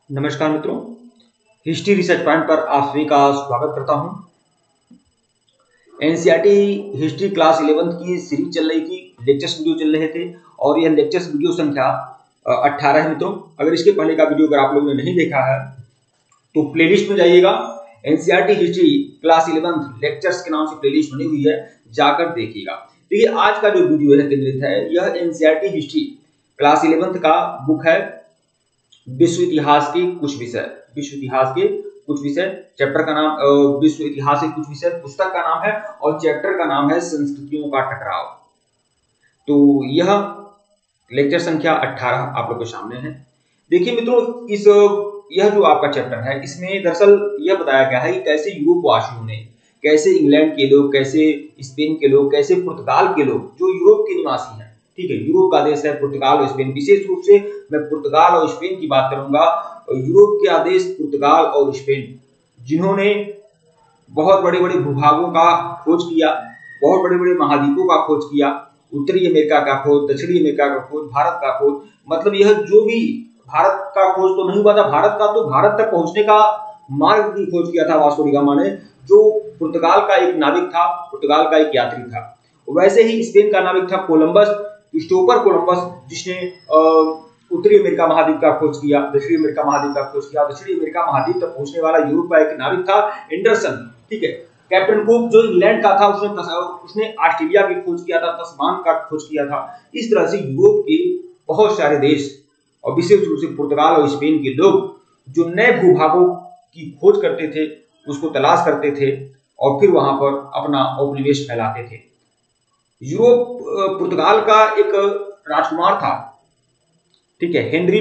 नमस्कार मित्रों, history research point पर आप सभी का स्वागत करता हूं। एनसीईआरटी हिस्ट्री क्लास 11th की सीरीज चल रही थी, लेक्चर्स वीडियो चल रहे थे और यह लेक्चर्स वीडियो संख्या 18 है मित्रों। अगर इसके पहले का वीडियो अगर आप लोगों ने नहीं देखा है तो प्लेलिस्ट में जाइएगा। NCERT history class 11th lectures के नाम से प्लेलिस्ट बनी हुई है, जाकर देखिएगा। देखिए आज का जो वीडियो है केंद्रित है, यह एनसीईआरटी हिस्ट्री क्लास 11th का बुक है विश्व इतिहास के कुछ विषय। विश्व इतिहास के कुछ विषय, चैप्टर का नाम विश्व इतिहास के कुछ विषय पुस्तक का नाम है और चैप्टर का नाम है संस्कृतियों का टकराव। तो यह लेक्चर संख्या 18 आप लोग के सामने है। देखिए मित्रों, यह जो आपका चैप्टर है, इसमें दरअसल यह बताया गया है कि कैसे यूरोपवासियों ने, कैसे इंग्लैंड के लोग, कैसे स्पेन के लोग, कैसे पुर्तगाल के लोग, जो यूरोप के निवासी हैं, ठीक है, यूरोप का देश है पुर्तगाल और स्पेन। विशेष रूप से मैं पुर्तगाल और स्पेन की बात करूंगा। यूरोप के देश पुर्तगाल और स्पेन, जिन्होंने बहुत बड़े बड़े भूभागों का खोज किया, बहुत बड़े बड़े महाद्वीपों का खोज किया, उत्तरी अमेरिका का खोज, दक्षिणी अमेरिका का खोज, भारत का खोज, मतलब यह जो भी भारत का खोज तो नहीं हुआ था, भारत तक पहुंचने का मार्ग की खोज किया था वास्को डी गामा ने, जो पुर्तगाल का एक नाविक था, पुर्तगाल का एक यात्री था। वैसे ही स्पेन का नाविक था कोलंबस, क्रिस्टोफर कोलंबस, जिसने उत्तरी अमेरिका महाद्वीप का खोज किया, दक्षिणी अमेरिका महाद्वीप का खोज किया। दक्षिणी अमेरिका महाद्वीप तक पहुंचने वाला यूरोप का एक नाविक था एंडरसन, ठीक है। कैप्टन कुक जो इंग्लैंड का था, उसने ऑस्ट्रेलिया की खोज किया था, तस्मान का खोज किया था। इस तरह से यूरोप के बहुत सारे देश और विशेष रूप से पुर्तगाल और स्पेन के लोग जो नए भूभागों की खोज करते थे, उसको तलाश करते थे और फिर वहां पर अपना उपनिवेश फैलाते थे। यूरोप पुर्तगाल का एक राजकुमार था, ठीक है, हेनरी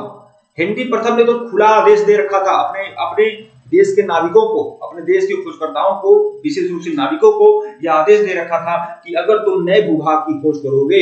प्रथम ने तो खुला आदेश दे रखा था अपने देश के नाविकों को, अपने देश के खोजकर्ताओं को, विशेष रूप से नाविकों को यह आदेश दे रखा था कि अगर तुम नए भूभाग की खोज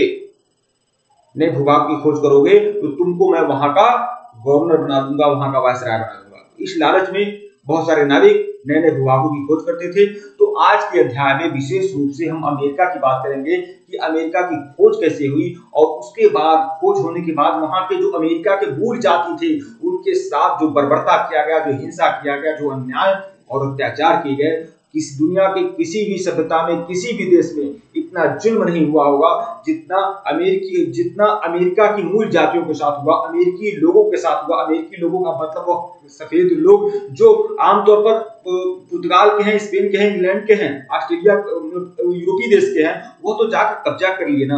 करोगे तो तुमको मैं वहां का गवर्नर बना दूंगा, वहां का वायसराय बना दूंगा। इस लालच में बहुत सारे नाविक नए नए भूभागों की खोज करते थे। तो आज के अध्याय में विशेष रूप से हम अमेरिका की बात करेंगे कि अमेरिका की खोज कैसे हुई और उसके बाद, खोज होने के बाद वहां के जो अमेरिका के मूल जाति थे उनके साथ जो बर्बरता किया गया, जो हिंसा किया गया, जो अन्याय और अत्याचार किए गए। किस दुनिया के किसी भी सभ्यता में, किसी भी देश में इतना जुल्म नहीं हुआ होगा जितना अमेरिका की मूल जातियों के साथ हुआ, अमेरिकी लोगों के साथ हुआ। अमेरिकी लोगों का मतलब वो सफेद लोग जो आमतौर पर पुर्तगाल के हैं, स्पेन के हैं, इंग्लैंड के हैं, ऑस्ट्रेलिया, यूरोपीय देश के हैं, वो तो जाकर कब्जा कर लिए ना।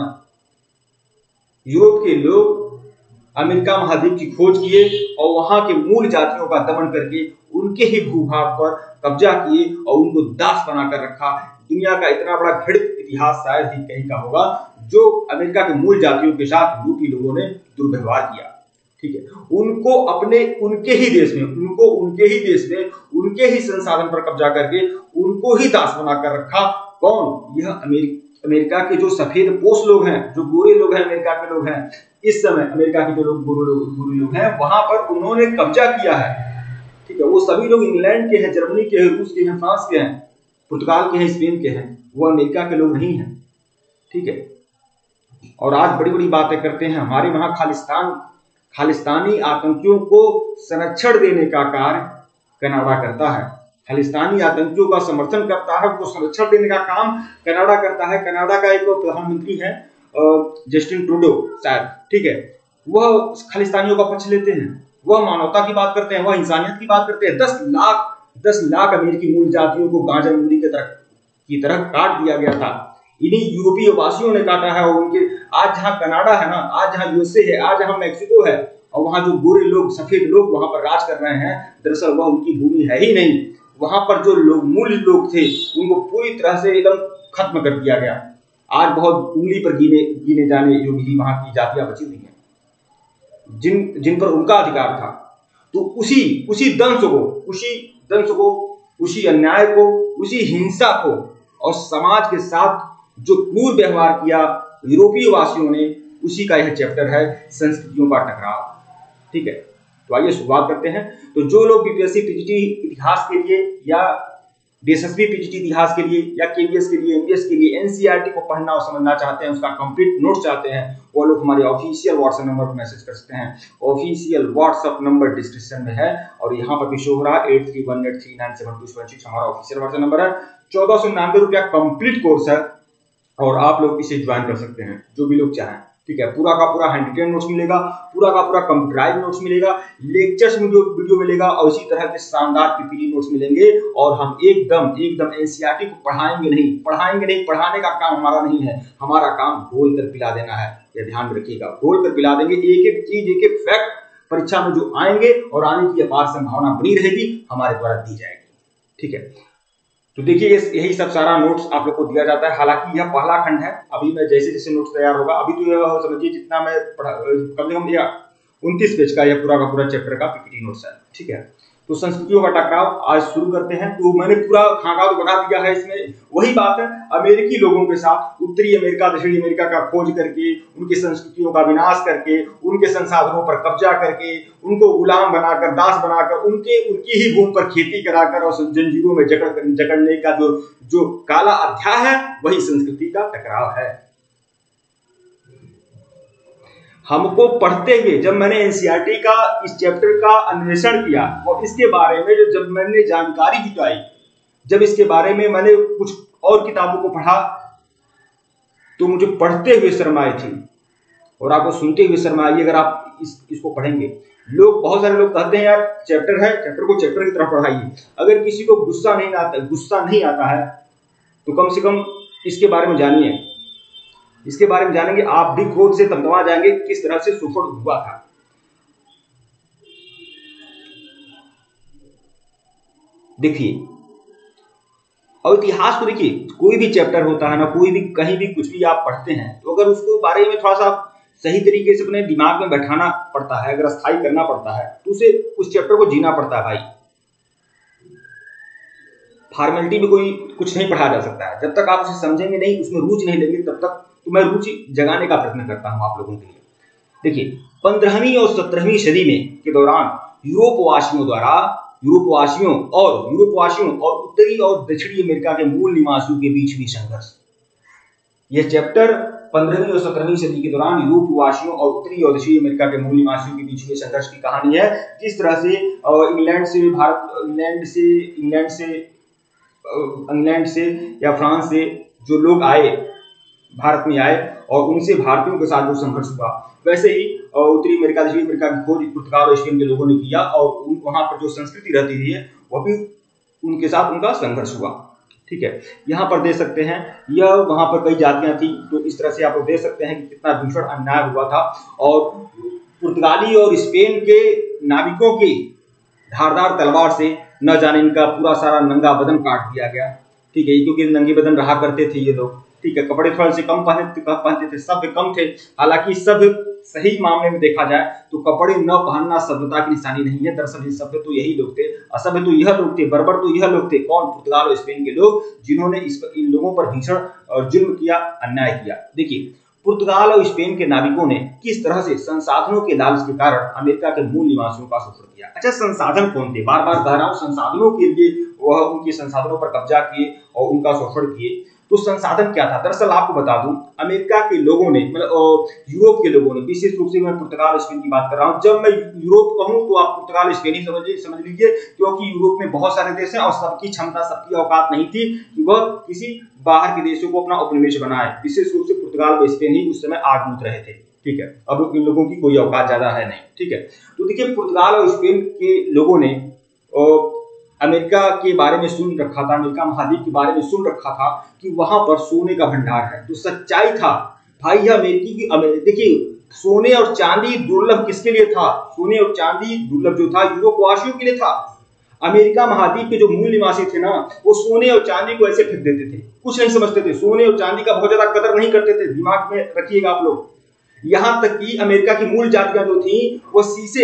यूरोप के लोग अमेरिका महाद्वीप की खोज किए और वहां के मूल जातियों का दमन करके उनके ही भूभाग पर कब्जा किए और उनको दास बनाकर रखा। दुनिया का इतना बड़ा घृणित इतिहास शायद ही कहीं का होगा जो अमेरिका के मूल जातियों के साथ यूरोपीय लोगों ने दुर्व्यवहार किया, ठीक है। उनको उनके ही देश में उनके ही संसाधन पर कब्जा करके उनको ही दास बनाकर रखा। कौन? यह अमेरिका के जो सफेद पोष लोग हैं, जो गोरे लोग हैं, अमेरिका के लोग हैं। इस समय अमेरिका के जो लोग गोरे लोग हैं, वहां पर उन्होंने कब्जा किया है, ठीक है। वो सभी लोग इंग्लैंड के हैं, जर्मनी के हैं, रूस के हैं, फ्रांस के हैं, पुर्तगाल के हैं, स्पेन के हैं, वो अमेरिका के लोग नहीं हैं, ठीक है। और आज बड़ी बड़ी बातें करते हैं। हमारे वहां खालिस्तानी आतंकियों को संरक्षण देने का कार्य कनाडा करता है, खालिस्तानी आतंकियों का समर्थन करता है, उनको संरक्षण देने का काम कनाडा करता है। कनाडा का एक प्रधानमंत्री है जस्टिन ट्रूडो शायद, ठीक है, वह खालिस्तानियों का पक्ष लेते हैं, वह मानवता की बात करते हैं, वह इंसानियत की बात करते हैं। 10 लाख अमेरिकी मूल जातियों को गाजर मूली की तरह काट दिया गया था। इन्हीं यूरोपीय वासियों ने काटा है। और उनके आज जहां कनाडा है ना, आज जहां यूएसए है, आज जहां मैक्सिको है, और वहां जो गोरे लोग, सफेद लोग वहां पर राज कर रहे हैं, दरअसल वह उनकी भूमि है ही नहीं। वहां पर जो मूल लोग थे उनको पूरी तरह से एकदम खत्म कर दिया गया। आज बहुत उंगली पर गिने जाने योग्य ही वहां की जातियां बची हुई हैं जिन पर उनका अधिकार था। तो उसी दंश को, उसी अन्याय को, उसी हिंसा को और समाज के साथ जो क्रूर व्यवहार किया यूरोपीय वासियों ने, उसी का यह चैप्टर है, संस्कृतियों का टकराव, ठीक है। तो आइए शुरुआत करते हैं। तो जो लोग बीपीएससी टीजीटी इतिहास के लिए या DSSB PGT इतिहास के लिए या KVS के लिए, MBS के लिए NCERT को पढ़ना और समझना चाहते हैं, उसका कंप्लीट नोट चाहते हैं, वो लोग हमारे ऑफिशियल व्हाट्सएप नंबर पर मैसेज कर सकते हैं। ऑफिशियल व्हाट्सएप नंबर डिस्क्रिप्शन में है और यहाँ पर भी शो हो रहा है 8318397276 हमारा ऑफिशियल व्हाट्सएप नंबर है। 1499 रुपया कंप्लीट कोर्स है और आप लोग इसे ज्वाइन कर सकते हैं जो भी लोग चाहें, ठीक है। पूरा का पूरा हैंडरिटन नोट्स मिलेगा, पूरा का पूरा कंप्यूटराइज्ड नोट्स मिलेगा, लेक्चर्स वीडियो मिलेगा और इसी तरह के शानदार PPT नोट्स मिलेंगे। और हम एकदम NCERT को पढ़ाएंगे नहीं, पढ़ाने का काम हमारा नहीं है, हमारा काम घोल कर पिला देना है, ये ध्यान में रखिएगा। घोल कर पिला देंगे, एक एक चीज, एक एक फैक्ट परीक्षा में जो आएंगे और आने की अपार संभावना बनी रहेगी हमारे द्वारा दी जाएगी, ठीक है। तो देखिए यही सब सारा नोट्स आप लोग को दिया जाता है। हालांकि यह पहला खंड है, अभी मैं जैसे जैसे नोट्स तैयार होगा, अभी तो यह समझिए जितना मैं कम से कम 29 पेज का यह पूरा का पूरा चैप्टर का PPT नोट्स है, ठीक है। तो संस्कृतियों का टकराव आज शुरू करते हैं। तो मैंने पूरा खाका तो बना दिया है, इसमें वही बात है, अमेरिकी लोगों के साथ उत्तरी अमेरिका, दक्षिणी अमेरिका का खोज करके, उनकी संस्कृतियों का विनाश करके, उनके संसाधनों पर कब्जा करके, उनको गुलाम बनाकर, दास बनाकर, उनकी ही भूमि पर खेती कराकर और जंजीरों में जकड़ने का जो काला अध्याय है, वही संस्कृति का टकराव है। हमको पढ़ते हुए जब मैंने NCERT का इस चैप्टर का अन्वेषण किया और इसके बारे में जब मैंने जानकारी जुटाई, जब इसके बारे में मैंने कुछ और किताबों को पढ़ा, तो मुझे पढ़ते हुए शर्म आई थी और आपको सुनते हुए शर्म आई अगर आप इसको पढ़ेंगे। बहुत सारे लोग कहते हैं यार चैप्टर है, चैप्टर को चैप्टर की तरह पढ़ाइए। अगर किसी को गुस्सा नहीं आता है तो कम से कम इसके बारे में जानिए, इसके बारे में जानेंगे आप भी क्रोध से तमतमा जाएंगे किस तरह से शोषण हुआ था। देखिए और इतिहास को देखिए, कोई भी चैप्टर होता है ना, कोई भी कहीं भी कुछ भी आप पढ़ते हैं तो अगर उसको बारे में थोड़ा सा सही तरीके से अपने दिमाग में बैठाना पड़ता है, अगर स्थायी करना पड़ता है तो उसे उस चैप्टर को जीना पड़ता है भाई। फॉर्मेलिटी में कोई कुछ नहीं पढ़ा जा सकता है, जब तक आप उसे समझेंगे नहीं, उसमें रुचि नहीं लेंगे, तब तक तो मैं रुचि जगाने का प्रयत्न करता हूं आप लोगों के लिए। देखिए 15वीं और 17वीं सदी में के दौरान यूरोपवासियों और उत्तरी और दक्षिणी अमेरिका के मूल निवासियों के बीच भी संघर्ष। यह चैप्टर 15वीं और 17वीं सदी के दौरान यूरोपवासियों और उत्तरी और दक्षिणी अमेरिका के मूल निवासियों के बीच में संघर्ष की कहानी है। जिस तरह से इंग्लैंड से या फ्रांस से जो लोग आए, भारत में आए और उनसे भारतीयों के साथ जो संघर्ष हुआ, वैसे ही उत्तरी अमेरिका, दक्षिणी अमेरिका की खोज पुर्तगाल और स्पेन के लोगों ने किया और वहां पर जो संस्कृति रहती थी वह भी उनके साथ उनका संघर्ष हुआ, ठीक है। यहाँ पर देख सकते हैं यह वहां पर कई जातियां थी, तो इस तरह से आप लोग देख सकते हैं कि कितना भीषण अन्याय हुआ था और पुर्तगाली और स्पेन के नाविकों की धारदार तलवार से न जाने इनका पूरा सारा नंगा बदन काट दिया गया, ठीक है, क्योंकि नंगे बदन रहा करते थे ये लोग, ठीक है। कपड़े थोड़े से कम पहनते थे, सभ्य कम थे। हालांकि सभ्य सही मामले में देखा जाए तो कपड़े न पहनना सभ्यता की निशानी नहीं है। दरअसल सभ्य तो यही लोग थे, असभ्य तो यह लोग थे, बर्बर तो यह लोग थे। कौन? पुर्तगाल और स्पेन के लोग, जिन्होंने इन लोगों पर भीषण और जुल्म किया, अन्याय किया। देखिए पुर्तगाल और स्पेन के नाविकों ने किस तरह से संसाधनों के लालच के कारण अमेरिका के मूल निवासियों का शोषण किया। अच्छा, संसाधन कौन थे? बार बार कह रहा हूं, संसाधनों के लिए वह उनके संसाधनों पर कब्जा किए और उनका शोषण किए। तो संसाधन क्या था? दरअसल आपको बता दूं, अमेरिका के लोगों ने, मतलब यूरोप के लोगों ने, विशेष रूप से मैं पुर्तगाल स्पेन की बात कर रहा हूं। जब मैं यूरोप कहूं तो आप पुर्तगाल स्पेन ही समझ लीजिए, क्योंकि यूरोप में बहुत सारे देश हैं और सबकी क्षमता, सबकी औकात नहीं थी कि वह किसी बाहर के देशों को अपना उपनिवेश बनाए। विशेष रूप से पुर्तगाल व स्पेन ही उस समय आग मूत रहे थे, ठीक है। अब इन लोगों की कोई औकात ज्यादा है नहीं, ठीक है। तो देखिए पुर्तगाल और स्पेन के लोगों ने अमेरिका के बारे में सुन रखा था, अमेरिका महाद्वीप के बारे में सुन रखा था कि वहां पर सोने का भंडार है। तो सच्चाई था भाई, यह अमेरिकी की, देखिए सोने और चांदी दुर्लभ किसके लिए था? सोने और चांदी दुर्लभ जो था यूरोपवासियों के लिए था। अमेरिका महाद्वीप के जो मूल निवासी थे ना, वो सोने और चांदी को ऐसे फेंक देते थे, कुछ नहीं समझते थे, सोने और चांदी का बहुत ज्यादा कदर नहीं करते थे। दिमाग में रखिएगा आप लोग। यहां तक कि अमेरिका की मूल जातियां जो थी वो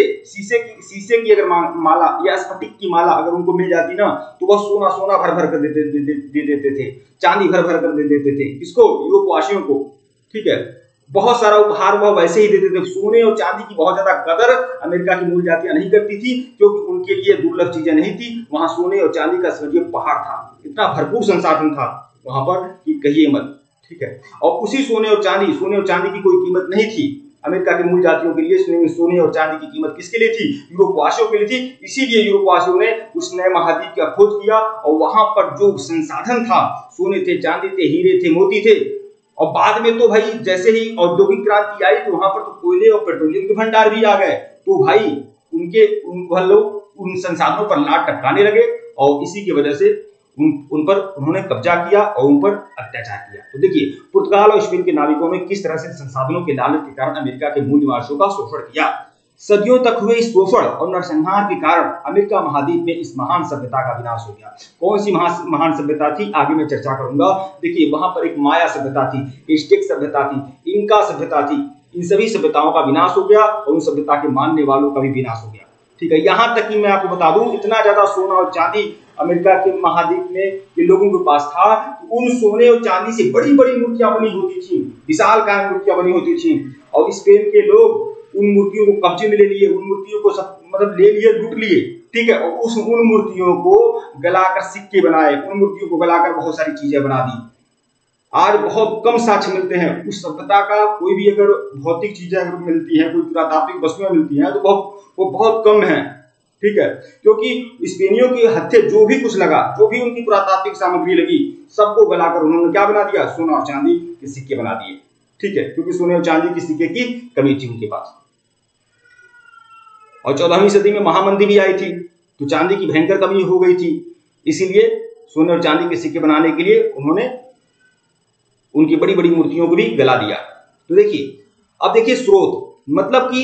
शीशे की अगर माला या स्फटिक की माला अगर उनको मिल जाती ना, तो वह सोना भर भर कर दे देते थे, चांदी भर भर कर दे देते थे। किसको? यूरोपवासियों को, ठीक है। बहुत सारा उपहार वह वैसे ही देते थे। सोने और चांदी की बहुत ज्यादा कदर अमेरिका की मूल जातियां नहीं करती थी, क्योंकि उनके लिए दुर्लभ चीजें नहीं थी, वहां सोने और चांदी का समझिए पहाड़ था, इतना भरपूर संसाधन था वहां पर कि कहिए मत। ठीक है, और उसी सोने और चांदी की कोई कीमत नहीं थी अमेरिका के मूल जातियों के लिए। सोने और चांदी की कीमत किसके लिए थी? यूरोपवासियों के लिए थी। इसीलिए यूरोपवासियों ने उस नए महाद्वीप का खोज किया और वहां पर जो संसाधन था, सोने थे, चांदी थे, हीरे थे, मोती थे, और बाद में तो भाई जैसे ही औद्योगिक क्रांति आई तो वहां पर तो कोयले और पेट्रोलियम के भंडार भी आ गए, तो भाई वह लोग उन संसाधनों पर लात टपकाने लगे और इसी की वजह से उन पर उन्होंने कब्जा किया और उन पर अत्याचार किया। तो देखिए पुर्तगाल और स्पेन के नाविकों ने किस तरह से संसाधनों के लालच के कारण अमेरिका के मूल निवासियों का शोषण किया। सदियों तक हुए इस शोषण और नरसंहार के कारण अमेरिका महाद्वीप में इस महान सभ्यता का विनाश हो गया। कौन सी महान सभ्यता थी, आगे मैं चर्चा करूंगा। देखिए वहां पर एक माया सभ्यता थी, एज़टेक सभ्यता थी, इनका सभ्यता थी। इन सभी सभ्यताओं का विनाश हो गया और उन सभ्यता के मानने वालों का भी विनाश हो गया। ठीक है, यहां तक कि मैं आपको बता दूं, इतना ज्यादा सोना और चांदी अमेरिका के महाद्वीप में के लोगों के पास था, उन सोने और चांदी से बड़ी बड़ी मूर्तियां बनी होती थी, विशालकाय मूर्तियां बनी होती थी, और स्पेन के लोग उन मूर्तियों को कब्जे में ले लिए, उन मूर्तियों को सब मतलब ले लिए, लूट लिए। ठीक है, और उन मूर्तियों को गलाकर सिक्के बनाए, उन मूर्तियों को गलाकर बहुत सारी चीजें बना दी। आज बहुत कम साक्ष्य मिलते हैं उस सभ्यता का। कोई भी अगर भौतिक चीजें अगर मिलती हैं, कोई पुरातात्विक वस्तुएं मिलती हैं, तो वो बहुत कम है। ठीक है, क्योंकि स्पेनियों के हत्थे जो भी कुछ लगा, जो भी उनकी पुरातात्विक सामग्री लगी, सबको गलाकर उन्होंने क्या बना दिया? सोना और चांदी के सिक्के बना दिए। ठीक है, क्योंकि सोने और चांदी के सिक्के की कमी थी उनके पास। और 14वीं सदी में महामंदी भी आई थी, तो चांदी की भयंकर कमी हो गई थी। इसीलिए सोने और चांदी के सिक्के बनाने के लिए उन्होंने उनकी बड़ी बड़ी मूर्तियों को भी गला दिया। तो देखिए, अब देखिए स्रोत, मतलब कि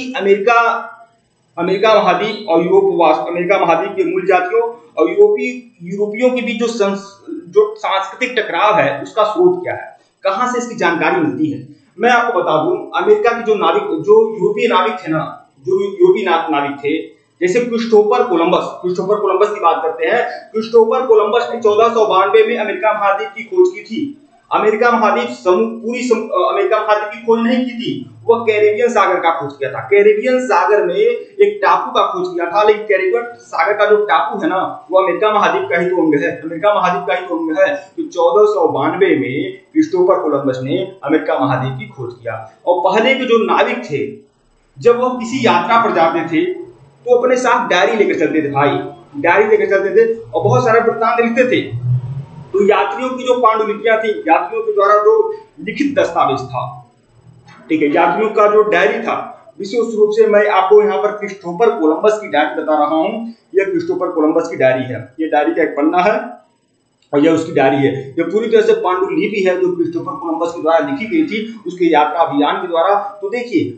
अमेरिका महाद्वीप और अमेरिका महाद्वीप के मूल जातियों और यूरोपियों के बीच जो सांस्कृतिक टकराव है, उसका स्रोत क्या है, कहां से इसकी जानकारी मिलती है? मैं आपको बता दूं, अमेरिका के जो यूरोपीय नाविक थे ना, जो यूरोपीय नाविक थे, जैसे क्रिस्टोफर कोलंबस की बात करते हैं। क्रिस्टोफर कोलंबस ने 1492 में अमेरिका महाद्वीप की खोज की थी। अमेरिका महाद्वीप अमेरिका महाद्वीप की खोज नहीं की थी, वह कैरेबियन सागर का खोज किया था। कैरेबियन सागर में एक टापू का खोज किया था, लेकिन कैरेबियन सागर का जो टापू है ना, वो अमेरिका महाद्वीप का ही तो अंग है, अमेरिका महाद्वीप का ही तो अंग है। तो 1492 में क्रिस्टोफर कोलंबस ने अमेरिका महाद्वीप की खोज किया। और पहले के जो नाविक थे, जब वो किसी यात्रा पर जाते थे तो अपने साथ डायरी लेकर चलते थे भाई, डायरी लेकर चलते थे और बहुत सारे वृत्तांत लिखते थे। तो यात्रियों की जो पांडुलिपियां थी, यात्रियों के द्वारा जो लिखित दस्तावेज था, ठीक है, यात्रियों का जो डायरी था, विशेष रूप से मैं आपको यहाँ पर क्रिस्टोफर कोलंबस की डायरी बता रहा हूँ। यह क्रिस्टोफर कोलंबस की डायरी है, ये डायरी का एक पन्ना है और यह उसकी डायरी है। यह पूरी तरह से पांडुलिपि है जो क्रिस्टोफर कोलंबस के द्वारा लिखी गई थी, उसके यात्रा अभियान के द्वारा। तो देखिए,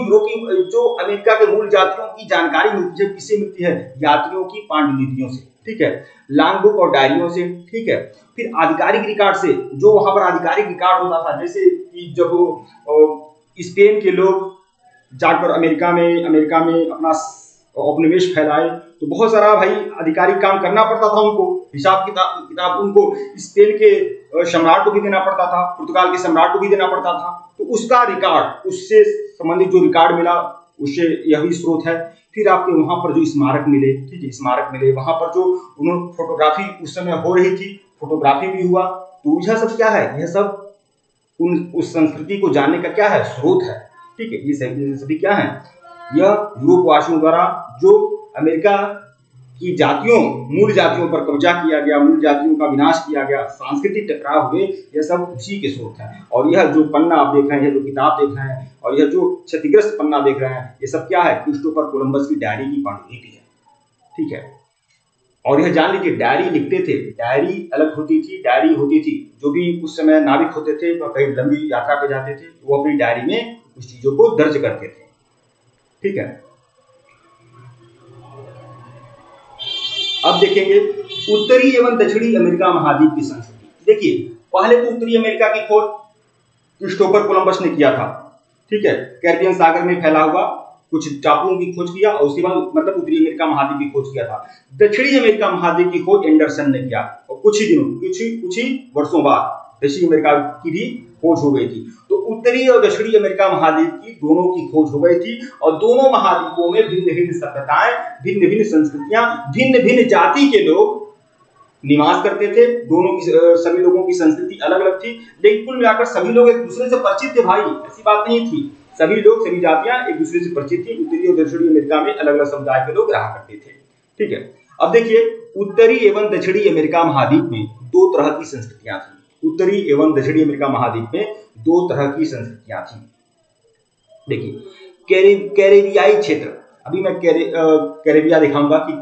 जो अमेरिका के मूल जातियों की जानकारी मिलती है, किससे मिलती है? यात्रियों की पांडुलिपियों से, ठीक है, लॉन्ग बुक और डायरियों से, ठीक है। फिर आधिकारिक रिकॉर्ड से, जो वहां पर आधिकारिक रिकॉर्ड होता था, जैसे कि जब स्पेन के लोग जाकर अमेरिका में अपना उपनिवेश फैलाए, तो बहुत सारा भाई आधिकारिक काम करना पड़ता था उनको, हिसाब किताब उनको स्पेन के सम्राट को भी देना पड़ता था, पुर्तगाल के सम्राट को भी देना पड़ता था। तो उसका रिकॉर्ड, उससे संबंधित जो रिकॉर्ड मिला, उससे यही स्रोत है। फिर आपके वहां पर जो स्मारक मिले, ठीक है, स्मारक मिले, वहां पर जो उन्होंने फोटोग्राफी उस समय हो रही थी, फोटोग्राफी भी हुआ। तो यह सब क्या है? यह सब उस संस्कृति को जानने का क्या है? स्रोत है, ठीक है। ये सभी क्या है? यह यूरोपवासियों द्वारा जो अमेरिका की मूल जातियों पर कब्जा किया गया, मूल जातियों का विनाश किया गया, सांस्कृतिक टकराव हुए, यह सब उसी के स्रोत है। और यह जो पन्ना आप देख रहे हैं, जो किताब देख रहे हैं, और यह जो क्षतिग्रस्त पन्ना देख रहे हैं, ये सब क्या है? क्रिस्टोफर कोलंबस की डायरी की पांडुलिपि है, ठीक है। और यह जान लीजिए, डायरी लिखते थे, डायरी अलग होती थी, डायरी होती थी। जो भी उस समय नाविक होते थे, वह कहीं लंबी यात्रा पे जाते थे, वो अपनी डायरी में उस चीजों को दर्ज करते थे, ठीक है। अब देखेंगे उत्तरी एवं दक्षिणी अमेरिका महाद्वीप की संस्कृति। देखिए, पहले तो उत्तरी अमेरिका की खोज क्रिस्टोफर कोलंबस ने किया था, ठीक है, कैरिबियन सागर में फैला हुआ कुछ टापुओं की खोज किया, और उसके बाद मतलब उत्तरी अमेरिका महाद्वीप की खोज किया था। दक्षिणी अमेरिका महाद्वीप की खोज एंडरसन ने किया, और कुछ ही वर्षों बाद दक्षिणी अमेरिका की भी खोज हो गई थी। तो उत्तरी और दक्षिणी अमेरिका महाद्वीप की दोनों की खोज हो गई थी और दोनों महाद्वीपों में भिन्न भिन्न सभ्यताएं, भिन्न भिन्न संस्कृतियां, भिन्न भिन्न जाति के लोग निवास करते थे। दोनों की सभी लोगों की संस्कृति अलग अलग थी, लेकिन कुल मिलाकर सभी लोग एक दूसरे से परिचित थे भाई, ऐसी बात नहीं थी। सभी लोग, सभी जातियां एक दूसरे से परिचित थी। उत्तरी और दक्षिणी अमेरिका में अलग अलग समुदाय के लोग रहा करते थे। ठीक है, अब देखिए उत्तरी एवं दक्षिणी अमेरिका महाद्वीप में दो तरह की संस्कृतियां थी। उत्तरी एवं दक्षिणी अमेरिका महाद्वीप में दो तरह की संस्कृतियां थी। देखिए कैरेबियाई क्षेत्र, अभी मैं कैरेबिया दिखाऊंगा कि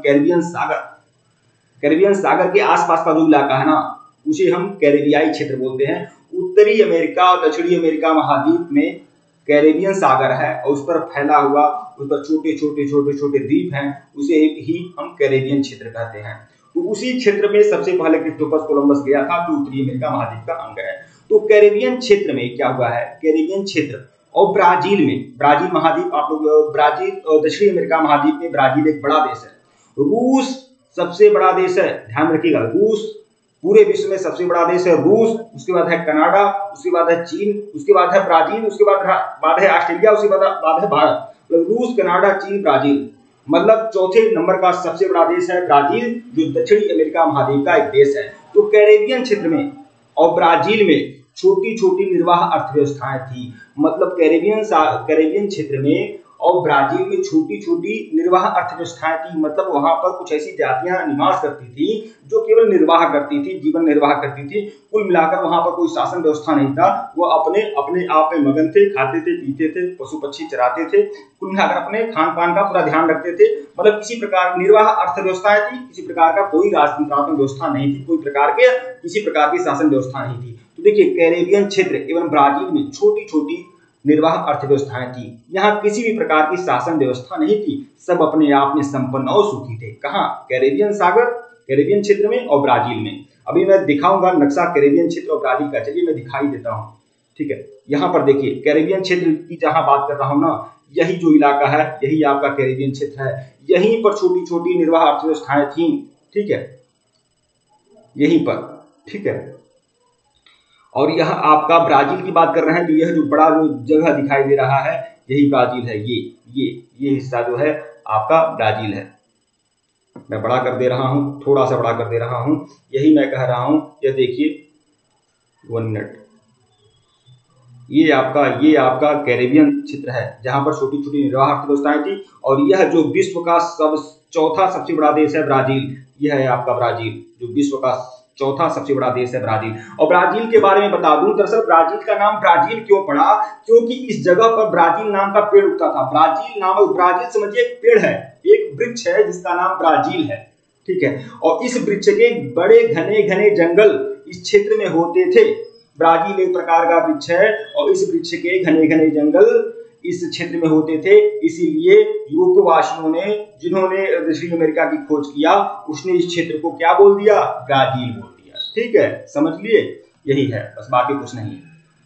कैरेबियन सागर के आसपास का जो इलाका है ना, उसे हम कैरेबियाई क्षेत्र बोलते हैं। उत्तरी अमेरिका और दक्षिणी अमेरिका महाद्वीप में कैरेबियन सागर है और उस पर फैला हुआ, उस पर छोटे छोटे द्वीप हैं, उसे ही हम कैरेबियन क्षेत्र कहते हैं। तो उसी क्षेत्र में सबसे पहले क्रिस्टोफर कोलंबस गया था, जो उत्तरी अमेरिका महाद्वीप का अंग है। तो कैरेबियन क्षेत्र में क्या हुआ है, कैरेबियन क्षेत्र और ब्राजील में, ब्राजील महाद्वीप, आप लोग ब्राजील और दक्षिणी अमेरिका महाद्वीप में ब्राजील एक बड़ा देश है। रूस सबसे बड़ा देश है, ध्यान रखिएगा, रूस पूरे विश्व में सबसे बड़ा देश है रूस। उसके बाद है कनाडा, उसके बाद है चीन, उसके बाद है ब्राजील, उसके बाद है ऑस्ट्रेलिया, उसके बाद है भारत। तो रूस, कनाडा, चीन, ब्राजील, मतलब चौथे नंबर का सबसे बड़ा देश है ब्राजील, जो दक्षिणी अमेरिका महाद्वीप का एक देश है। तो कैरेबियन क्षेत्र में और ब्राजील में छोटी छोटी निर्वाह अर्थव्यवस्थाएं थी। मतलब कैरेबियन क्षेत्र में और ब्राजील में छोटी छोटी निर्वाह अर्थव्यवस्थाएं थी। मतलब वहां पर कुछ ऐसी जातियां निवास करती थी जो केवल निर्वाह करती थी, जीवन निर्वाह करती थी। कुल मिलाकर वहां पर कोई शासन व्यवस्था नहीं था। वो अपने आप में मगन थे, खाते थे, पीते थे, पशु पक्षी चराते थे, कुल मिलाकर अपने खान पान का पूरा ध्यान रखते थे। मतलब किसी प्रकार निर्वाह अर्थव्यवस्थाएं थी, किसी प्रकार का कोई राजतंत्रात्मक व्यवस्था नहीं थी, किसी प्रकार की शासन व्यवस्था नहीं थी। तो देखिए कैरेबियन क्षेत्र एवं ब्राजील में छोटी छोटी निर्वाह अर्थव्यवस्थाएं थी। यहाँ किसी भी प्रकार की शासन व्यवस्था नहीं थी, सब अपने आप में संपन्न और सुखी थे। कहाँ, कैरेबियन सागर, कैरेबियन क्षेत्र में और ब्राजील में। अभी मैं दिखाऊंगा नक्शा कैरेबियन क्षेत्र और ब्राजील का, चलिए मैं दिखाई देता हूँ। ठीक है, यहाँ पर देखिए कैरेबियन क्षेत्र की जहां बात कर रहा हूँ ना, यही जो इलाका है यही आपका कैरेबियन क्षेत्र है। यहीं पर छोटी छोटी निर्वाह अर्थव्यवस्थाएं थी। ठीक है, यहीं पर। ठीक है, और यह आपका ब्राजील की बात कर रहे हैं, तो यह जो बड़ा जो जगह दिखाई दे रहा है यही ब्राजील है। ये हिस्सा जो है आपका ब्राजील है। मैं बड़ा कर दे रहा हूं, थोड़ा सा बड़ा कर दे रहा हूं, यही मैं कह रहा हूं। यह देखिए 1 मिनट, ये आपका कैरेबियन क्षेत्र है जहां पर छोटी छोटी निर्वाह अर्थव्यवस्थाएं थी। और यह जो विश्व का चौथा सबसे बड़ा देश है ब्राजील, यह है आपका ब्राजील, जो विश्व का चौथा सबसे बड़ा देश है ब्राजील। और ब्राजील के बारे में बता दूं, दरअसल ब्राजील का नाम ब्राजील क्यों पड़ा, क्योंकि इस जगह पर ब्राजील नाम का पेड़ उगता था। ब्राजील समझिए एक पेड़ है, एक वृक्ष है जिसका नाम ब्राजील है। ठीक है, और इस वृक्ष के बड़े घने घने जंगल इस क्षेत्र में होते थे। ब्राजील एक प्रकार का वृक्ष है और इस वृक्ष के घने घने जंगल इस क्षेत्र में होते थे। इसीलिए यूरोपवासियों ने, जिन्होंने दक्षिण अमेरिका की खोज किया, उसने इस क्षेत्र को क्या बोल दिया, ब्राजील बोल दिया। ठीक है, समझ लिए, यही है बस, बाकी कुछ नहीं।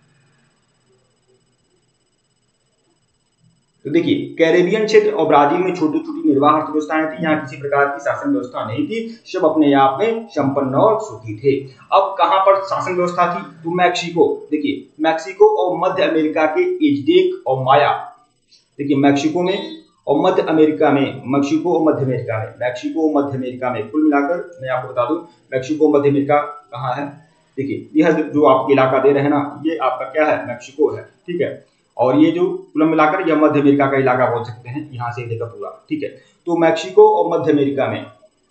तो देखिए कैरेबियन क्षेत्र और ब्राजील में छोटी छोटी निर्वाह अर्थव्यवस्थाएं थी। यहाँ किसी प्रकार की शासन व्यवस्था नहीं थी, सब अपने आप में संपन्न और सुखी थे। अब कहां पर शासन व्यवस्था थी, तो मैक्सिको, देखिए मैक्सिको और मध्य अमेरिका के एज़टेक और माया। देखिए मैक्सिको में और मध्य अमेरिका में, मैक्सिको और मध्य अमेरिका में कुल मिलाकर मैं आपको बता दूं, मैक्सिको मध्य अमेरिका कहाँ है। देखिए यह जो आप इलाका दे रहे हैं ना, ये आपका क्या है, मैक्सिको है। ठीक है, और ये जो कुल मिलाकर यह मध्य अमेरिका का इलाका बोल सकते हैं, यहां से लेकर पूरा। ठीक है, तो मैक्सिको और मध्य अमेरिका में,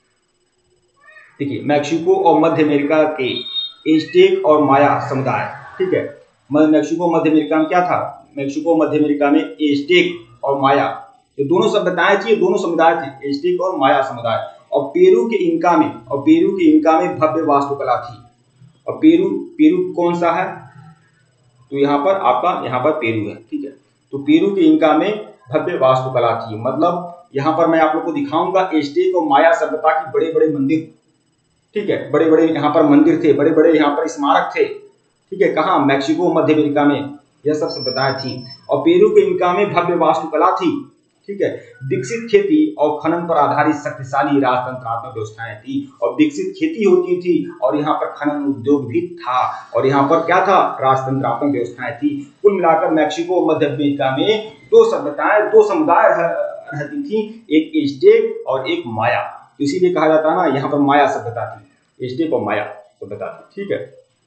देखिए मैक्सिको और मध्य अमेरिका के एज़टेक और माया समुदाय। ठीक है, मैक्सिको मध्य अमेरिका में क्या था, मैक्सिको मध्य अमेरिका में एज़टेक और माया, ये दोनों सभ्यताएं थी, दोनों समुदाय थे, एज़टेक और माया समुदाय। और पेरू के इंका में भव्य वास्तुकला थी। और पेरू कौन सा है, तो यहाँ पर पेरू है। ठीक है, तो पेरू के इंका में भव्य वास्तुकला थी। मतलब यहाँ पर मैं आप लोग को दिखाऊंगा एज़टेक और माया सभ्यता की बड़े बड़े मंदिर। ठीक है, बड़े बड़े यहाँ पर मंदिर थे, बड़े बड़े यहाँ पर स्मारक थे। ठीक है, कहाँ, मैक्सिको मध्य अमेरिका में यह सब सभ्यताएं थी। और पेरू के इंका में भव्य वास्तुकला थी। ठीक है। विकसित खेती और खनन पर आधारित शक्तिशाली राजतंत्रात्मक व्यवस्थाएं थी, और विकसित खेती होती थी और यहाँ पर खनन उद्योग भी था, और यहाँ पर क्या था, राजतंत्रात्मक व्यवस्थाएं थी। कुल मिलाकर मैक्सिको मध्य अमेरिका में दो सभ्यताएं, दो समुदाय रहती थी, एक एज़टेक और एक माया। तो इसीलिए कहा जाता है ना, यहाँ पर माया सभ्यता थी, एज़टेक और माया सभ्यता थी, ठीक है।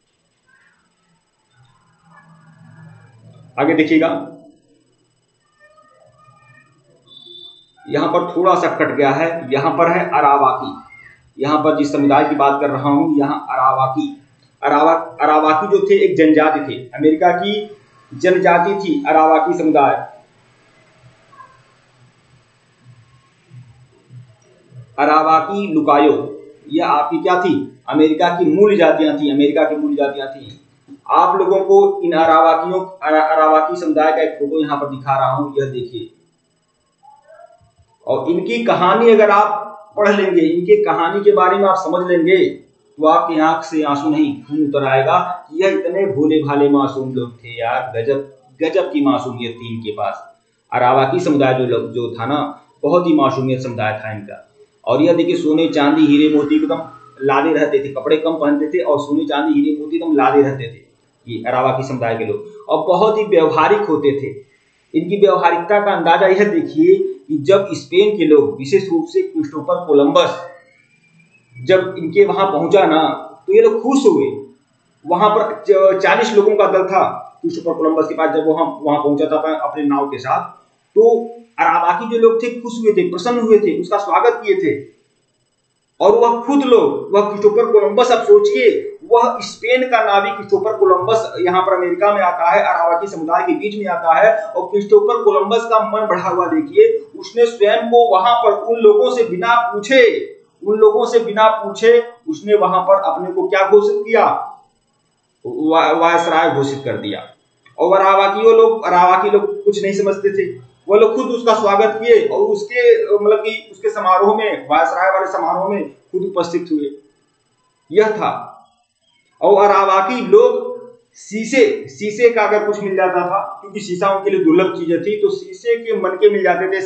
आगे देखिएगा, यहां पर थोड़ा सा कट गया है, यहां पर है अरावाकी। यहां पर जिस समुदाय की बात कर रहा हूं, यहां अरावाकी जो थे एक जनजाति थे, अमेरिका की जनजाति थी अरावाकी समुदाय। अरावाकी लुकायो, यह आपकी क्या थी, अमेरिका की मूल जातियां थी, अमेरिका की मूल जातियां थी। आप लोगों को इन अरावाकी समुदाय का एक फोटो यहां पर दिखा रहा हूं, यह देखिए। और इनकी कहानी अगर आप पढ़ लेंगे, इनके कहानी के बारे में आप समझ लेंगे, तो आपकी आंख से आंसू नहीं खून उतर आएगा कि यह इतने भोले भाले मासूम लोग थे यार, गजब गजब की मासूमियत थी इनके पास। अरावाकी समुदाय जो था ना, बहुत ही मासूमियत समुदाय था इनका। और यह देखिए, सोने चांदी हीरे मोती एकदम लादे रहते थे, कपड़े कम पहनते थे और सोने चांदी हीरे मोती एकदम लादे रहते थे ये अरावाकी समुदाय के लोग, और बहुत ही व्यवहारिक होते थे। इनकी व्यवहारिकता का अंदाजा यह देखिए कि जब स्पेन के लोग, विशेष रूप से क्रिस्टोफर कोलंबस जब इनके वहां पहुंचा ना, तो ये लोग खुश हुए। वहां पर 40 लोगों का दल था क्रिस्टोफर कोलंबस के पास, जब वहां पहुंचा था अपने नाव के साथ, तो अरावाकी जो लोग थे खुश हुए थे, प्रसन्न हुए थे, उसका स्वागत किए थे। और वह खुद लोग, वह क्रिस्टोफर कोलंबस, अब सोचिए, वह स्पेन का नाविक क्रिस्टोफर कोलंबस यहाँ पर अमेरिका में आता है, अरावाकी समुदाय के बीच में आता है, और क्रिस्टोफर कोलंबस का मन बढ़ा हुआ देखिए, उसने स्वयं को वहां पर उन लोगों से बिना पूछे उसने वहां पर अपने को क्या घोषित किया, वायसराय घोषित कर दिया। और अरावाकी लोग कुछ नहीं समझते थे, वो लोग खुद उसका स्वागत किए और उसके मतलब कि उसके समारोह में, वायसराय वाले समारोह में खुद उपस्थित हुए। यह था। और अरावाकी लोग शीशे का अगर कुछ मिल जाता था, क्योंकि शीशा उनके लिए दुर्लभ चीजें थी, तो शीशे के मनके मिल जाते थे,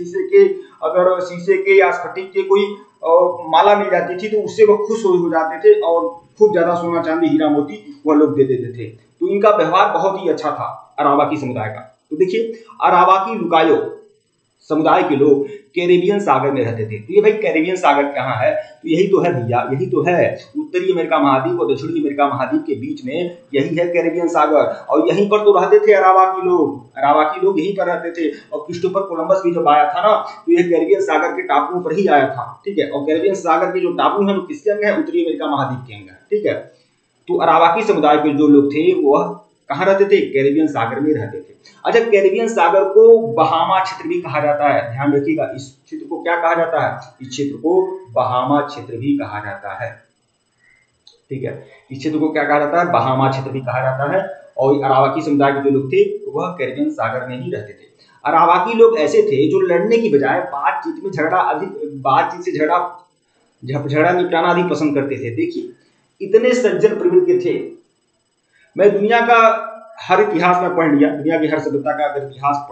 अगर शीशे के या स्फटिक के कोई माला मिल जाती थी, तो उससे वो खुश हो जाते थे, और खूब ज्यादा सोना चांदी हीरा मोती वह लोग दे देते थे। तो इनका व्यवहार बहुत ही अच्छा था अरावाकी समुदाय का। तो देखिए, अरावाकी लुकायो समुदाय के लोग कैरेबियन सागर में रहते थे। तो ये भाई कैरेबियन सागर कहाँ है, तो यही तो है भैया, यही तो है उत्तरी अमेरिका महाद्वीप और दक्षिणी अमेरिका महाद्वीप के बीच में, यही है कैरेबियन सागर। और यहीं पर तो रहते थे अरावाकी लोग यहीं पर रहते थे। और क्रिस्टोफर कोलंबस भी जब आया था ना, तो यह कैरेबियन सागर के टापुओं पर ही आया था, ठीक है। और कैरेबियन सागर के जो टापू हैं वो किसके अंग है, उत्तरी अमेरिका महाद्वीप के अंग है, ठीक है। तो अरावाकी समुदाय के जो लोग थे वह कहाँ रहते थे, कैरेबियन सागर में रहते थे। अच्छा, कैरेबियन सागर को बहामा क्षेत्र भी कहा जाता है, ध्यान रखिएगा। इस क्षेत्र को क्या कहा जाता है, इस क्षेत्र को बहामा क्षेत्र भी कहा जाता है, ठीक है। इस क्षेत्र को क्या कहा जाता है, बहामा क्षेत्र भी कहा जाता है। और अरावाकी समुदाय के जो लोग थे वह कैरेबियन सागर में ही रहते थे। अरावाकी लोग ऐसे थे जो लड़ने की बजाय बातचीत से झगड़ा निपटाना अधिक पसंद करते थे। देखिए, इतने सज्जन प्रवृत्ति के थे। मैं दुनिया का हर इतिहास में पढ़ लिया, दुनिया की हर सभ्यता का अगर इतिहास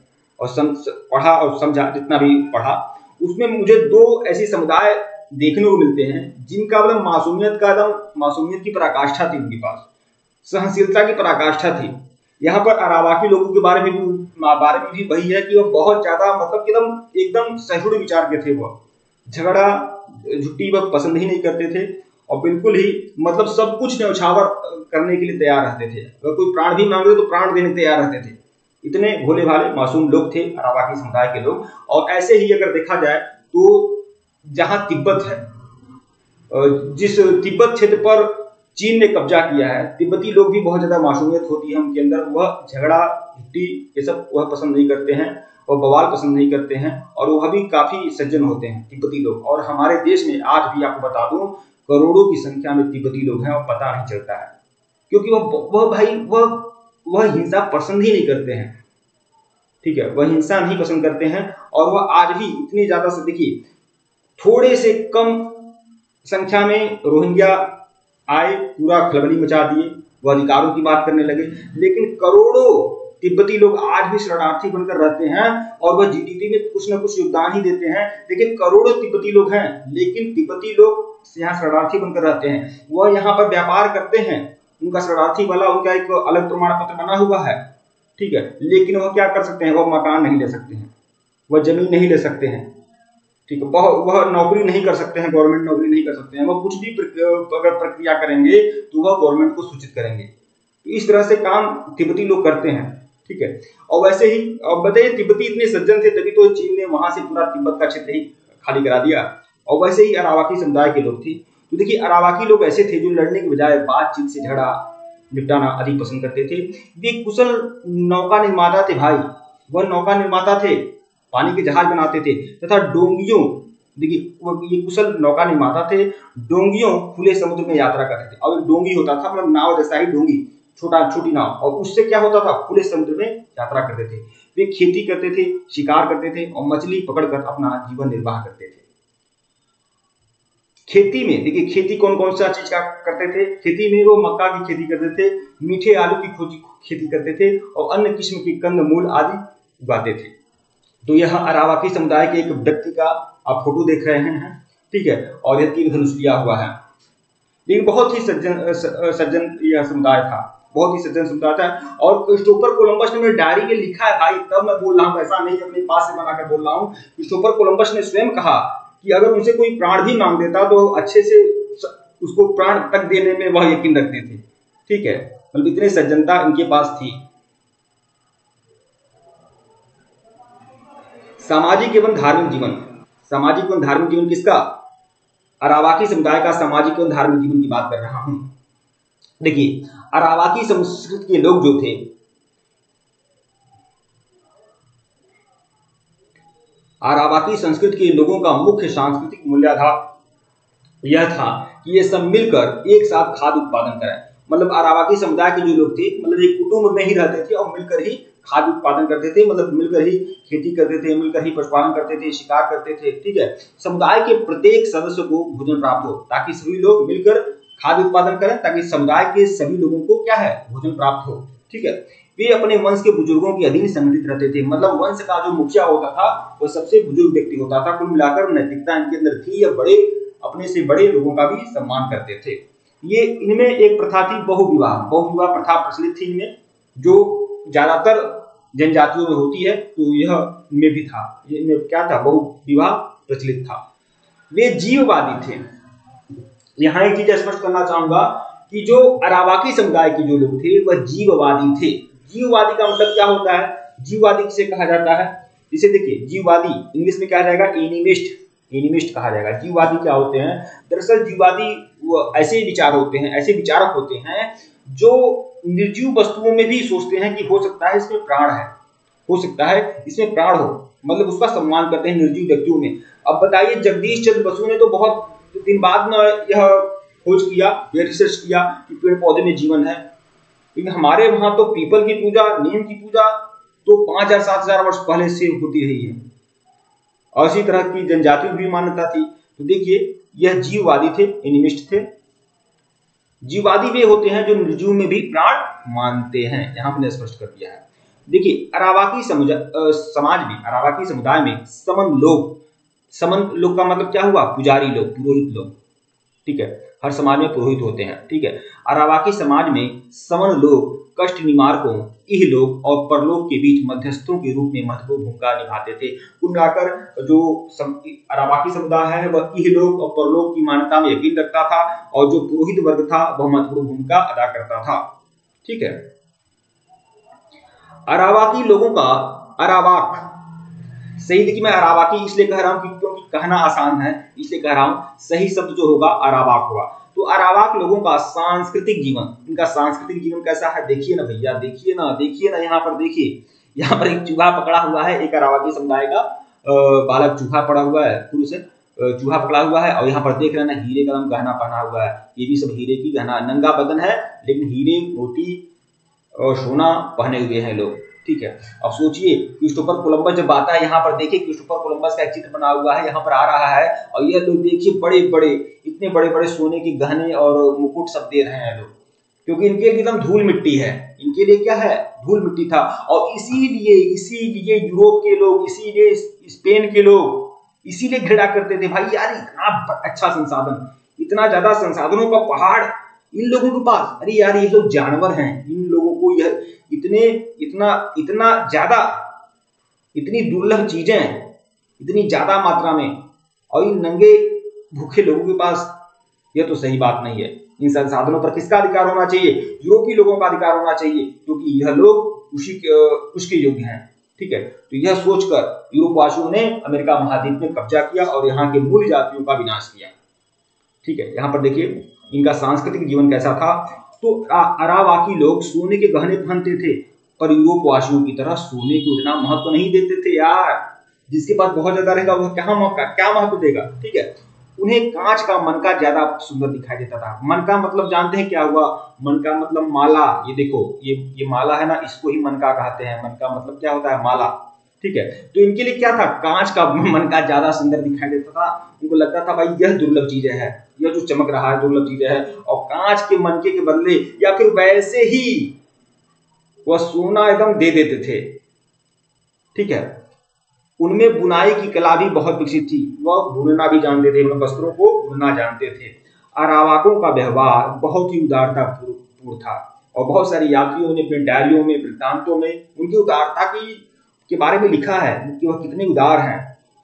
पढ़ा और समझा, जितना भी पढ़ा, उसमें मुझे दो ऐसे समुदाय देखने को मिलते हैं जिनका मतलब मासूमियत की पराकाष्ठा थी, उनके पास सहनशीलता की पराकाष्ठा थी। यहाँ पर अरावाकी लोगों के बारे में भी वही है कि वह बहुत ज्यादा मतलब एकदम सहिष्णु विचार के थे। वह झगड़ा झुट्टी वह पसंद ही नहीं करते थे, और बिल्कुल ही मतलब सब कुछ न्यौछावर करने के लिए तैयार रहते थे। अगर कोई प्राण भी मांगे तो प्राण देने तैयार रहते थे। इतने भोले भाले मासूम लोग थे अरावाकी समुदाय के लोग। और ऐसे ही अगर देखा जाए तो जहां तिब्बत है, जिस तिब्बत क्षेत्र पर चीन ने कब्जा किया है, तिब्बती लोग भी बहुत ज्यादा मासूमियत होती है उनके अंदर। वह झगड़ा झुट्टी ये सब वह पसंद नहीं करते हैं, और बवाल पसंद नहीं करते हैं, और वह भी काफी सज्जन होते हैं तिब्बती लोग। और हमारे देश में आज भी आपको बता दूं, करोड़ों की संख्या में तिब्बती लोग हैं और पता नहीं चलता है, क्योंकि वह हिंसा पसंद ही नहीं करते हैं, ठीक है। वह हिंसा नहीं पसंद करते हैं, और वह आज भी इतनी ज्यादा से, देखिए, थोड़े से कम संख्या में रोहिंग्या आए, पूरा खलबली मचा दिए, वो अधिकारों की बात करने लगे, लेकिन करोड़ों तिब्बती लोग आज भी शरणार्थी बनकर रहते हैं और वह जीडीपी में कुछ न कुछ योगदान ही देते हैं। देखिए करोड़ों तिब्बती लोग हैं, लेकिन तिब्बती लोग यहाँ शरणार्थी बनकर रहते हैं। वह यहाँ पर व्यापार करते हैं, उनका शरणार्थी वाला उनका एक अलग प्रमाण पत्र बना हुआ है, ठीक है, लेकिन वह क्या कर सकते हैं, वह मकान नहीं ले सकते हैं, वह जमीन नहीं ले सकते हैं, ठीक है, वह नौकरी नहीं कर सकते हैं, गवर्नमेंट नौकरी नहीं कर सकते हैं। वह कुछ भी अगर प्रक्रिया करेंगे तो वह गवर्नमेंट को सूचित करेंगे। तो इस तरह से काम तिब्बती लोग करते हैं, ठीक है। और वैसे ही बताइए तिब्बती इतने सज्जन थे तभी तो चीन ने वहां से पूरा तिब्बत का क्षेत्र ही खाली करा दिया। और वैसे ही अरावाकी समुदाय के लोग थे। तो देखिए अरावाकी लोग ऐसे थे जो लड़ने के बजाय बातचीत से झगड़ा निपटाना अधिक पसंद करते थे। वे कुशल नौका निर्माता थे भाई, वह नौका निर्माता थे, पानी के जहाज बनाते थे तथा डोंगियों, देखिए ये कुशल नौका निर्माता थे, डोंगियों खुले समुद्र में यात्रा करते थे। और डोंगी होता था मतलब नाव जैसा ही डोंगी, छोटी नाव, और उससे क्या होता था, खुले समुद्र में यात्रा करते थे। वे खेती करते थे, शिकार करते थे और मछली पकड़कर अपना जीवन निर्वाह करते थे। खेती में देखिए खेती कौन कौन सा चीज का करते थे, खेती में वो मक्का की खेती करते थे, मीठे आलू की खेती करते थे और अन्य किस्म के कंदमूल आदि उगाते थे। तो यह अरावाकी समुदाय के एक व्यक्ति का आप फोटो देख रहे हैं, ठीक है, और यह तीर धनुष लिया हुआ है। लेकिन बहुत ही सज्जन यह समुदाय था, बहुत ही सज्जन समुदाय था। और क्रिस्टोफर कोलंबस ने मेरे डायरी में लिखा है भाई, तब मैं बोल रहा हूँ, ऐसा नहीं अपने पास से बनाकर बोल रहा हूँ। क्रिस्टोफर कोलंबस ने स्वयं कहा कि अगर उनसे कोई प्राण भी मांग देता तो अच्छे से उसको प्राण तक देने में वह यकीन रखते थे, ठीक है, मतलब इतनी सज्जनता इनके पास थी। सामाजिक एवं धार्मिक जीवन, सामाजिक एवं धार्मिक जीवन किसका, अरावाकी समुदाय का सामाजिक एवं धार्मिक जीवन की बात कर रहा हूं। देखिए अरावाकी संस्कृति के लोग जो थे, अरावाकी संस्कृति के लोगों का मुख्य सांस्कृतिक मूल्याधार यह था कि ये सब मिलकर एक साथ खाद्य उत्पादन करें। मतलब अरावाकी समुदाय के जो लोग थे, मतलब एक कुटुंब में ही रहते थे और मिलकर ही खाद्य उत्पादन करते थे, मतलब मिलकर ही खेती करते थे, मिलकर ही पशुपालन करते थे, शिकार करते थे, ठीक है। समुदाय के प्रत्येक सदस्य को भोजन प्राप्त हो, ताकि सभी लोग मिलकर खाद्य उत्पादन करें, ताकि समुदाय के सभी लोगों को क्या है, भोजन प्राप्त हो, ठीक है। वे अपने वंश के बुजुर्गों के अधीन संगठित रहते थे, मतलब वंश का जो मुखिया होता था वह सबसे बुजुर्ग व्यक्ति होता था। कुल मिलाकर नैतिकता इनके अंदर थी, या बड़े अपने से बड़े लोगों का भी सम्मान करते थे। ये इनमें एक प्रथा थी बहुविवाह, बहुविवाह प्रथा प्रचलित थी इनमें, जो ज्यादातर जनजातियों में होती है, तो यह में भी था, इनमें क्या था, बहुविवाह प्रचलित था। वे जीववादी थे। यहाँ एक चीज स्पष्ट करना चाहूंगा कि जो अरावाकी समुदाय के जो लोग थे वह जीववादी थे। जीववादी का मतलब क्या होता है, जीववादी किसे कहा जाता है, इसे देखिए जीववादी इंग्लिश में क्या जाएगा, एनिमिस्ट, एनिमिस्ट कहा जाएगा। जीववादी क्या होते हैं, दरअसल जीववादी वो ऐसे विचार होते हैं, ऐसे विचारक होते हैं जो निर्जीव वस्तुओं में भी सोचते हैं कि हो सकता है इसमें प्राण है, हो सकता है इसमें प्राण हो, मतलब उसका सम्मान करते हैं निर्जीव व्यक्तियों में। अब बताइए जगदीश चंद्र बसु ने तो बहुत दिन बाद में यह खोज किया, यह रिसर्च किया कि पेड़ पौधे में जीवन है, लेकिन हमारे वहां तो पीपल की पूजा, नीम की पूजा तो 5000-7000 वर्ष पहले से होती रही है, और इसी तरह की जनजातियों की भी मान्यता थी। तो देखिए यह जीववादी थे, एनिमिस्ट थे। जीववादी वे होते हैं जो निर्जीव में भी प्राण मानते हैं, यहां पर स्पष्ट कर दिया है। देखिए अरावाकी समाज में, अरावाकी समुदाय में समन लोग का मतलब क्या हुआ, पुजारी लोग, पुरोहित लोग, ठीक है, हर समाज में पुरोहित होते हैं, ठीक है। अरावाकी समाज में समन लोग कष्ट निवारकों, इह लोग और परलोक के बीच मध्यस्थों के रूप में महत्वपूर्ण भूमिका निभाते थे। कुल मिलाकर जो अरावाकी समुदाय है वह इह लोग और परलोक की मान्यता में यकीन रखता था, और जो पुरोहित वर्ग था वह महत्वपूर्ण भूमिका अदा करता था, ठीक है। अरावाकी लोगों का अरावाक, सही देखिए मैं अरावाकी इसलिए कह रहा हूं क्योंकि कहना आसान है, इसलिए कह रहा हूं, सही शब्द जो होगा अरावाक होगा। तो अरावाक लोगों का सांस्कृतिक जीवन, इनका सांस्कृतिक जीवन कैसा है, देखिए ना भैया, देखिए ना, यहाँ पर देखिए, यहाँ पर एक चूहा पकड़ा हुआ है, एक अरावाकी समुदाय का बालक चूहा पड़ा हुआ है, पुरुष चूहा पकड़ा हुआ है, और यहाँ पर देख रहे हैं ना हीरे का गहना पहना हुआ है, ये भी सब हीरे की गहना, नंगा बदन है लेकिन हीरे, मोती और सोना पहने हुए हैं लोग, ठीक है। अब सोचिए क्रिस्टोफर कोलंबस जब आता है, यहाँ पर देखिए क्रिस्टोफर कोलंबस का एक चित्र बना हुआ है, यहाँ पर आ रहा है, और ये लोग देखिए बड़े बड़े, इतने बड़े बड़े सोने के गहने और मुकुट सब दे रहे हैं लोग, क्योंकि इनके लिए एकदम धूल मिट्टी है, इनके लिए क्या है, धूल मिट्टी था। और इसीलिए यूरोप के लोग, इसीलिए स्पेन के लोग इसीलिए घृणा करते थे, भाई यार इतना अच्छा संसाधन, इतना ज्यादा संसाधनों का पहाड़ इन लोगों के पास, अरे यार ये लोग जानवर हैं, इन लोगों को यह इतना ज्यादा, इतनी दुर्लभ चीजें इतनी ज्यादा मात्रा में, और इन नंगे भूखे लोगों के पास, यह तो सही बात नहीं है। इन संसाधनों पर किसका अधिकार होना चाहिए, यूरोपीय लोगों का अधिकार होना चाहिए, क्योंकि यह लोग उसके योग्य हैं। ठीक है, तो यह सोचकर यूरोपवासियों ने अमेरिका महाद्वीप में कब्जा किया और यहाँ के मूल जातियों का विनाश किया। ठीक है, यहाँ पर देखिए इनका सांस्कृतिक जीवन कैसा था। तो अरावाकी लोग सोने के गहने पहनते थे, पर यूरोपवासियों की तरह सोने को इतना महत्व नहीं देते थे यार। जिसके पास बहुत ज्यादा रहेगा वह क्या महत्व देगा। ठीक है, उन्हें कांच का मनका ज्यादा सुंदर दिखाई देता था। मनका मतलब जानते हैं क्या हुआ, मनका मतलब माला। ये देखो ये माला है ना, इसको ही मनका कहते हैं। मनका मतलब क्या होता है, माला। ठीक है, तो इनके लिए क्या था, कांच का मनका ज्यादा सुंदर दिखाई देता था। उनको लगता था भाई यह दुर्लभ चीजें है, यह जो चमक रहा है दुर्लभ चीजें है, और कांच के मनके के बदले या फिर वैसे ही वह सोना एकदम दे देते थे। ठीक है, उनमें बुनाई की कला भी बहुत विकसित थी, वह बुनना भी जानते थे, उन वस्त्रों को बुनना जानते थे। अरावाकों का व्यवहार बहुत ही उदारता पूर्ण था, और बहुत सारे यात्रियों ने अपने डायरियों में, वृत्तांतों में उनकी उदारता के बारे में लिखा है कि वह कितने उदार हैं।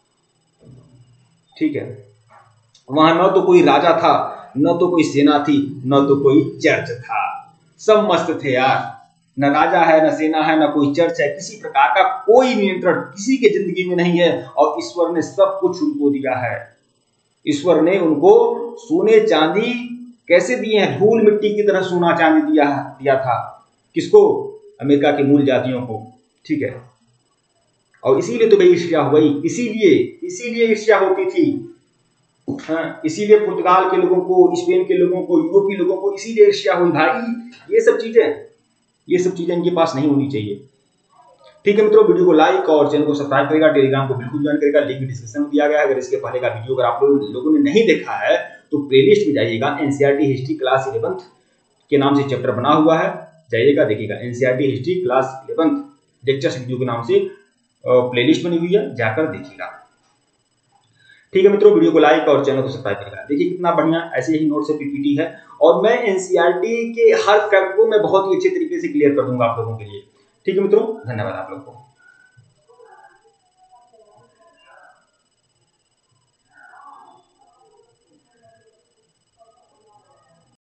ठीक है, वहां न तो कोई राजा था, न तो कोई सेना थी, न तो कोई चर्च था। सब मस्त थे यार, न राजा है, न सेना है, न कोई चर्च है, किसी प्रकार का कोई नियंत्रण किसी के जिंदगी में नहीं है। और ईश्वर ने सब कुछ उनको दिया है। ईश्वर ने उनको सोने चांदी कैसे दिए हैं, धूल मिट्टी की तरह सोना चांदी दिया था। किसको, अमेरिका के मूल जातियों को। ठीक है, और इसीलिए तो भाई ईर्ष्या हो गई, इसीलिए ईर्ष्या होती थी। हाँ, इसीलिए पुर्तगाल के लोगों को, स्पेन के लोगों को, यूरोपीय लोगों को इसीलिए ईर्ष्या हुई भाई। ये सब चीजें इनके पास नहीं होनी चाहिए। ठीक है मित्रों, वीडियो को लाइक और चैनल को सब्सक्राइब करेगा, टेलीग्राम को बिल्कुल ज्वाइन करेगा, लिंक डिस्क्रिप्शन में दिया गया है। अगर इसके पहले का वीडियो अगर आप लोगों ने नहीं देखा है तो प्लेलिस्ट में जाइएगा, एनसीईआरटी हिस्ट्री क्लास 11th के नाम से चैप्टर बना हुआ है, जाइएगा देखिएगा। NCERT history class 11th lectures video के नाम से प्लेलिस्ट बनी हुई है, जाकर देखिएगा। ठीक है मित्रों, वीडियो को लाइक और चैनल को सब्सक्राइब करेगा। देखिए कितना बढ़िया ऐसे ही नोट से पीपीटी है, और मैं एनसीईआरटी के हर फैक्ट को मैं बहुत ही अच्छे तरीके से क्लियर कर दूंगा आप लोगों के लिए। ठीक है मित्रों, धन्यवाद आप लोगों को।